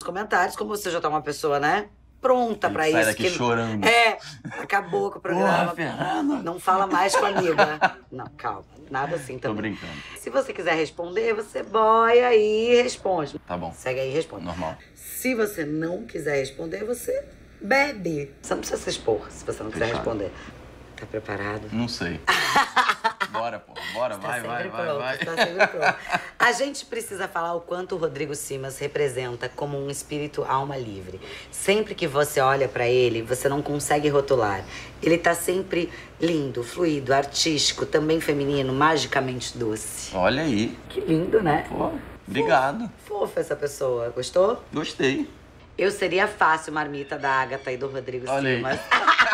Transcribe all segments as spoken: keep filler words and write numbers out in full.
comentários, como você já tá uma pessoa, né? Pronta pra isso. Sai daqui que... chorando. É, acabou com o programa. Porra, Fernanda. Não fala mais com a amiga. Não, calma. Nada assim também. Tô brincando. Se você quiser responder, você boia aí e responde. Tá bom. Segue aí e responde. Normal. Se você não quiser responder, você bebe. Você não precisa se expor se você não quiser Fechado. responder. Tá preparado? Não sei. Bora, pô. Bora, vai, Tá vai, sempre vai, pronto, vai. tá sempre pronto. A gente precisa falar o quanto o Rodrigo Simas representa como um espírito alma livre. Sempre que você olha pra ele, você não consegue rotular. Ele tá sempre lindo, fluido, artístico, também feminino, magicamente doce. Olha aí. Que lindo, né? Pô, obrigado. Fofa essa pessoa. Gostou? Gostei. Eu seria fácil marmita da Agatha e do Rodrigo Olha aí. Simas.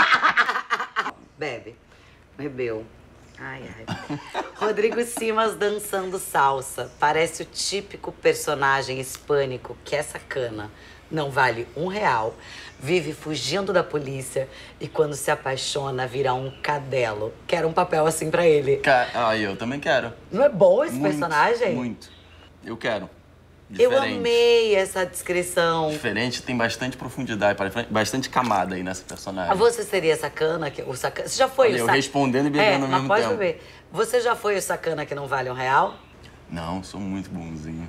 Bebe. Bebeu. Ai, ai. Rodrigo Simas dançando salsa. Parece o típico personagem hispânico que é sacana. Não vale um real. Vive fugindo da polícia e quando se apaixona vira um cadelo. Quero um papel assim pra ele. Ca- Ah, eu também quero. Não é bom esse Muito, personagem? Muito. Eu quero. Eu Diferente. amei essa descrição. Diferente, tem bastante profundidade, bastante camada aí nessa personagem. Você seria sacana? Que, o sacana você já foi Olha, o eu sacana? respondendo e bebendo é, ao mas mesmo pode tempo. beber. Você já foi o sacana que não vale um real? Não, sou muito bonzinho.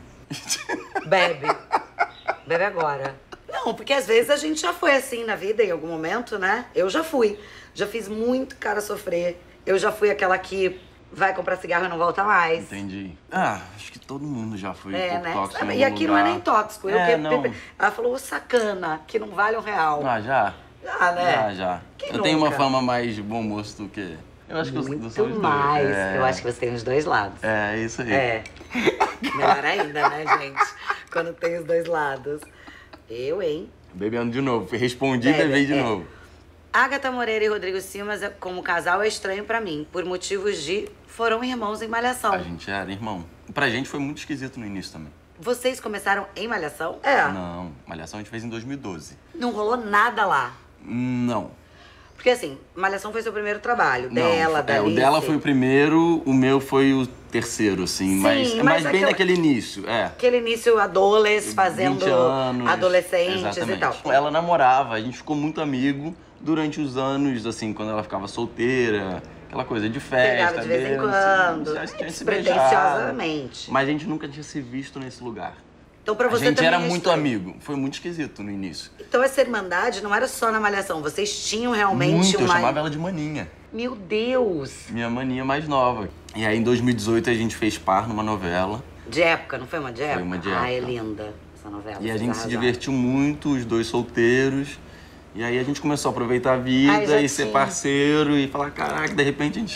Bebe. Bebe agora. Não, porque às vezes a gente já foi assim na vida, em algum momento, né? Eu já fui. Já fiz muito cara sofrer. Eu já fui aquela que vai comprar cigarro e não volta mais. Entendi. Ah, acho que todo mundo já foi É, um pouco né? tóxico em E algum aqui não é lugar. nem tóxico. Eu É, que... não. Ela falou o sacana, que não vale um real. Ah, já? Já, né? Já, já. Quem eu tenho uma nunca? fama mais de bom moço do que... Eu acho que eu Muito sou os dois. mais. É, Eu acho que você tem os dois lados. É, isso aí. É. Melhor ainda, né, gente? Quando tem os dois lados. Eu, hein? Bebendo de novo. Respondi e Bebe, bebei de é. novo. Agatha Moreira e Rodrigo Simas, como casal, é estranho pra mim. Por motivos de... Foram irmãos em Malhação. A gente era irmão. Pra gente foi muito esquisito no início também. Vocês começaram em Malhação? É. Não, Malhação a gente fez em dois mil e doze. Não rolou nada lá. Não. Porque assim, Malhação foi seu primeiro trabalho. Não, dela, é, da o Alice. dela foi o primeiro, o meu foi o terceiro, assim. Sim, mas, mas mas bem aquela- naquele início, é. Aquele início adolescente, fazendo vinte anos, adolescentes exatamente. e tal. Ela namorava, a gente ficou muito amigo durante os anos, assim, quando ela ficava solteira, aquela coisa de festa. Pegava de vez em mesmo, quando, assim, já tinha se beijado. despretensiosamente. Mas a gente nunca tinha se visto nesse lugar. Então pra A você gente também era é muito estranho. amigo, foi muito esquisito no início. Então essa irmandade não era só na Malhação, vocês tinham realmente Muito, eu uma... chamava ela de maninha. Meu Deus! Minha maninha mais nova. E aí, em dois mil e dezoito, a gente fez par numa novela. De época, não foi uma de época? uma de Ah, é época. linda essa novela. E a vocês gente se arrasaram. divertiu muito, os dois solteiros. E aí a gente começou a aproveitar a Ai, vida já e ser tinha. parceiro e falar, caraca, de repente a gente...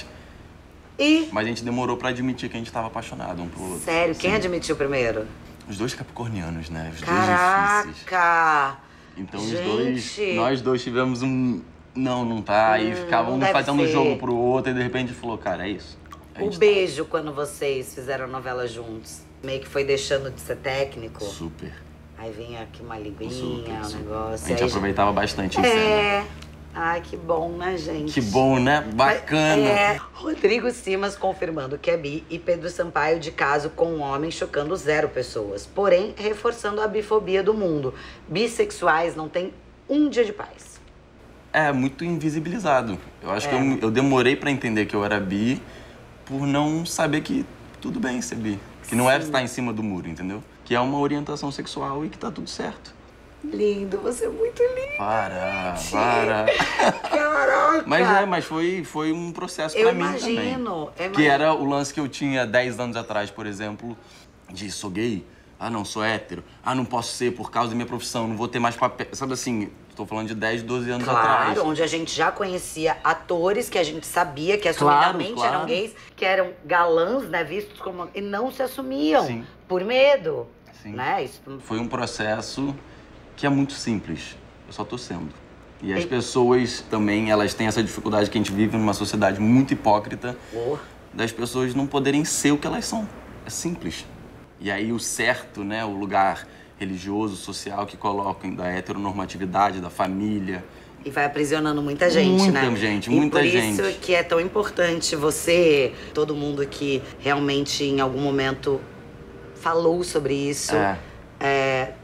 E, Mas a gente demorou pra admitir que a gente tava apaixonado um pro outro. sério, quem Assim. admitiu primeiro? Os dois capricornianos, né? Os dois difíceis. Caraca! Então Gente. os dois, nós dois tivemos um... Não, não tá. E Hum, ficava não um deve fazendo ser. jogo pro outro e de repente falou, cara, é isso. A O gente tá beijo quando vocês fizeram novela juntos. Meio que foi deixando de ser técnico. super, Aí vinha aqui uma liguinha, super, um super. negócio. A gente aí aproveitava bastante em já... cena. É. Ai, que bom, né, gente? Que bom, né? Bacana. É. Rodrigo Simas confirmando que é bi e Pedro Sampaio de caso com um homem chocando zero pessoas. Porém, reforçando a bifobia do mundo. Bissexuais não têm um dia de paz. É, muito invisibilizado. Eu acho É. que eu, eu demorei pra entender que eu era bi por não saber que tudo bem ser bi. Que não é Sim. estar em cima do muro, entendeu? Que é uma orientação sexual e que tá tudo certo. Lindo, você é muito lindo. Para, para. Caraca! Mas é, mas foi, foi um processo Eu pra mim imagino, também. eu Que imagino. era o lance que eu tinha dez anos atrás, por exemplo, de sou gay, ah não, sou hétero, ah não posso ser por causa da minha profissão, não vou ter mais papel. Sabe assim, tô falando de dez, doze anos atrás. Claro, onde a gente já conhecia atores que a gente sabia que Claro, assumidamente claro. eram gays, que eram galãs, né, vistos como... E não se assumiam, Sim. por medo, Sim. né? Isso... Foi um processo que é muito simples. Eu só tô sendo. E as E- pessoas também, elas têm essa dificuldade que a gente vive numa sociedade muito hipócrita, Oh. das pessoas não poderem ser o que elas são. É simples. E aí o certo, né, o lugar religioso, social que colocam da heteronormatividade, da família. E vai aprisionando muita gente, Muita né? gente, e muita por gente. isso que é tão importante você, todo mundo que realmente em algum momento falou sobre isso, É. é,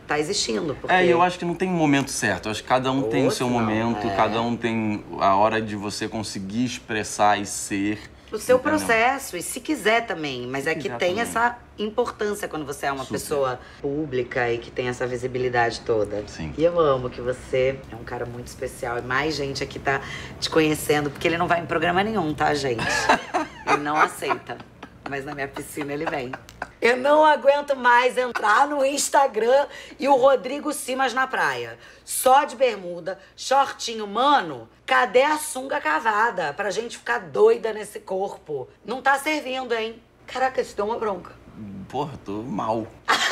tá existindo. Porque... É, e eu acho que não tem um momento certo. Eu acho que cada um tem o seu não, momento, é. cada um tem a hora de você conseguir expressar e ser. O seu entendeu? processo, e se quiser também. Mas é que quiser tem também. essa importância quando você é uma Super. pessoa pública e que tem essa visibilidade toda. Sim. E eu amo que você é um cara muito especial. E mais gente aqui tá te conhecendo, porque ele não vai em programa nenhum, tá, gente? Ele não aceita. Mas na minha piscina ele vem. Eu não aguento mais entrar no Instagram e o Rodrigo Simas na praia. Só de bermuda, shortinho. Mano, cadê a sunga cavada? Pra gente ficar doida nesse corpo. Não tá servindo, hein? Caraca, isso deu uma bronca. Porra, tô mal.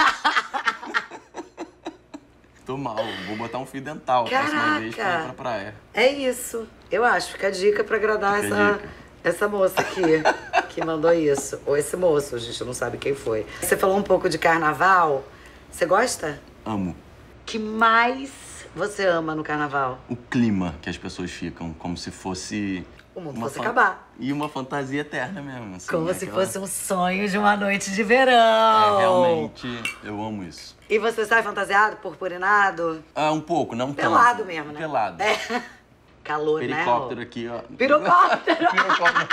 Tô mal. Vou botar um fio dental a próxima vez pra ir pra praia. É isso. Eu acho. Fica a dica pra agradar Fica a essa, dica. essa moça aqui. Que mandou isso. Ou esse moço, a gente não sabe quem foi. Você falou um pouco de carnaval. Você gosta? Amo. Que mais você ama no carnaval? O clima que as pessoas ficam, como se fosse... O mundo uma fosse fan- acabar. E uma fantasia eterna mesmo. Assim, Como né? se Aquela- fosse um sonho de uma noite de verão. É, realmente, eu amo isso. E você sai fantasiado, purpurinado? Ah, um pouco, não tanto. Pelado mesmo, né? Pelado. É. Calor, Pericóptero né? aqui, ó. Pirocóptero! Pirocóptero.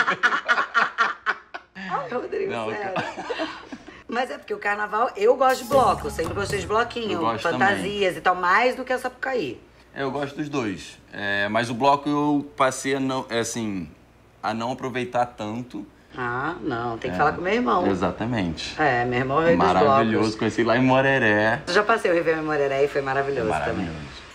Ai, Rodrigo, Não, sério. ca- Mas é porque o carnaval, eu gosto de bloco. Eu sempre gostei de bloquinho, Eu gosto fantasias e tal, mais do que a Sapucaí. Eu gosto dos dois. É, mas o bloco eu passei a não, é, assim, a não aproveitar tanto. Ah, não, tem que É, falar com meu irmão. Exatamente. É, meu irmão é o rei dos Maravilhoso. blocos. Conheci lá em Moreré. Eu já passei o Réveillon em Moreré e foi maravilhoso, também. Maravilhoso.